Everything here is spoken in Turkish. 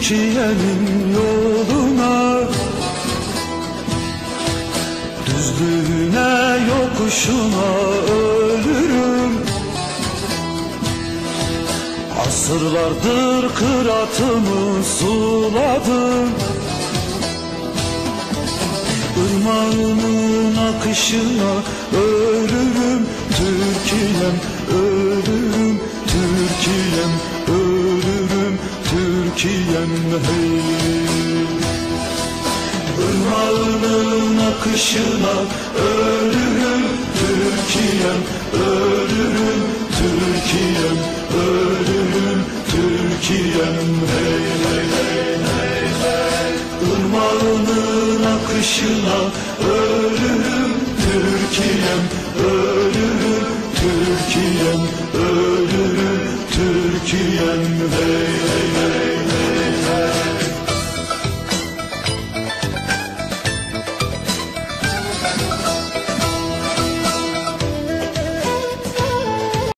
Türkiye'nin yoluna, düzlüğüne yokuşuna ölürüm. Asırlardır kıratımı suladın, ırmağının akışına ölürüm. Türkiye'm ölürüm, Türkiye'm ölürüm, Türkiye'm hey. Irmağının akışına ölürüm, Türkiye'm ölürüm, Türkiye'm ölürüm, Türkiye'm hey hey hey hey hey. Irmağının akışına ölürüm, Türkiye'm ölürüm, Türkiye'm ölürüm, Türkiye'm hey hey hey.